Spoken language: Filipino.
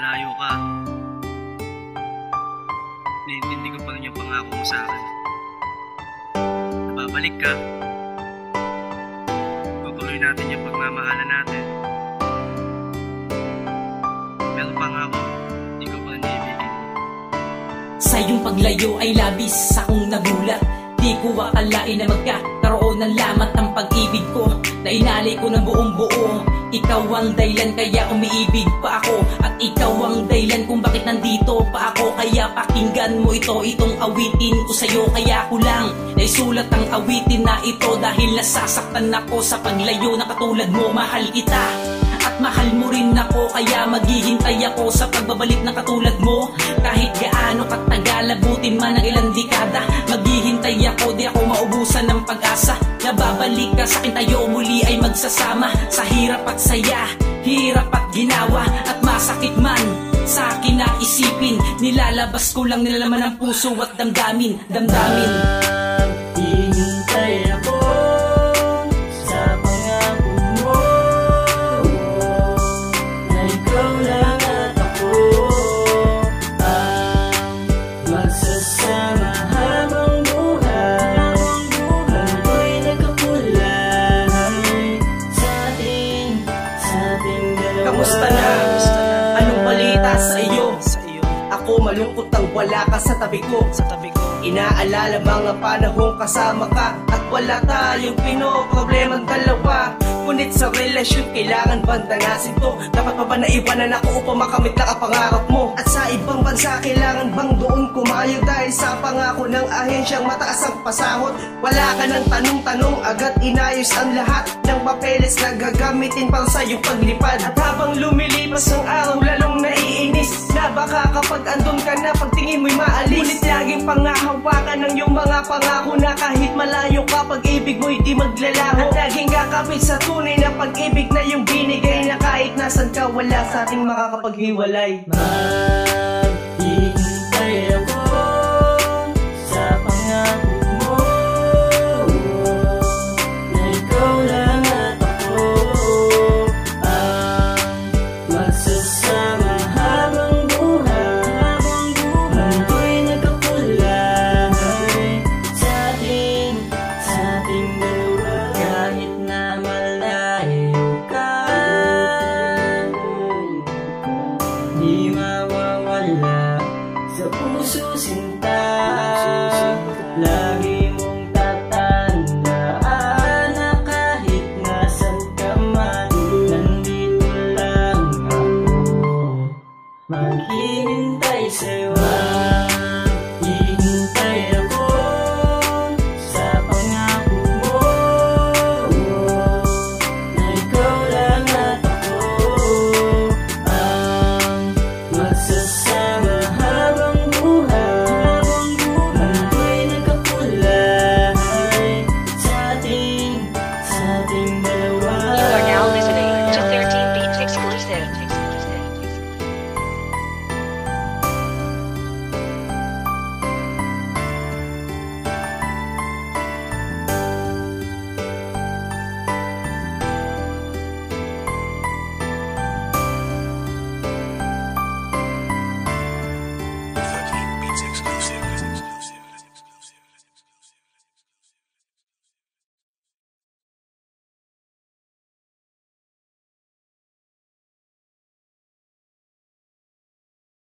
malayo ka, naiintindi ko pa rin yung pangako mo sa akin. Nababalik ka, tutuloy natin yung pagmamahalan natin. Pero pangako, hindi ko pa rin iibigin. Sa iyong paglayo ay labis akong nagulat. Di ko akalain na magkakaroon ng lamat ang pag-ibig ko, na inalay ko ng buong buo. Ikaw ang dahilan kaya umiibig pa ako, at ikaw ang dahilan kung bakit nandito pa ako. Kaya pakinggan mo itong awitin ko sa'yo. Kaya ko lang naisulat ang awitin na ito, dahil nasasaktan ako sa paglayo na katulad mo. Mahal kita at mahal mo rin ako, kaya maghihintay ako sa pagbabalik na katulad mo. Kahit gaano katagal, abutin man ang ilang dekada, maghihintay ako, di ako maubusan ng pag-asa. Nababalik ka sa akin, tayo muli ay magsasama. Sa hirap at saya, hirap at ginawa, at masakit man sa akin na isipin, nilalabas ko lang nilalaman ng puso at damdamin. Hintay ako sa pangako mo, na ikaw lang at ako ang magsasama habang buhay. Ako'y nagkakulay sa ating dalawa. Kamusta na? Anong balita sa iyo? Ako malungkot ang wala ka sa tabi ko. Inaalala mga panahong kasama ka, at wala tayong pinoproblemang dalawa. Ngunit sa relasyon kailangan bandanasin to. Dapat pa ba naiwanan ako upang makamit lang ang pangarap mo? At sa ibang bansa kailangan bang doon kumayo, dahil sa pangako ng ahensyang mataas ang pasahod? Wala ka ng tanong-tanong, agad inayos ang lahat ng papeles na gagamitin para sa iyong paglipad. At habang lumilipas ang araw, lalong naiinis na baka kapag andun ka na, pagtingin mo'y maalis. Ngunit laging pangahawakan ng iyong mga pangako, na kahit malayo ka, pag-ibig mo'y di maglalaho. At laging kakapit sa tunay na pag-ibig na iyong binigay, na kahit nasan ka, wala sa ating makakapaghiwalay. Maghihintay ako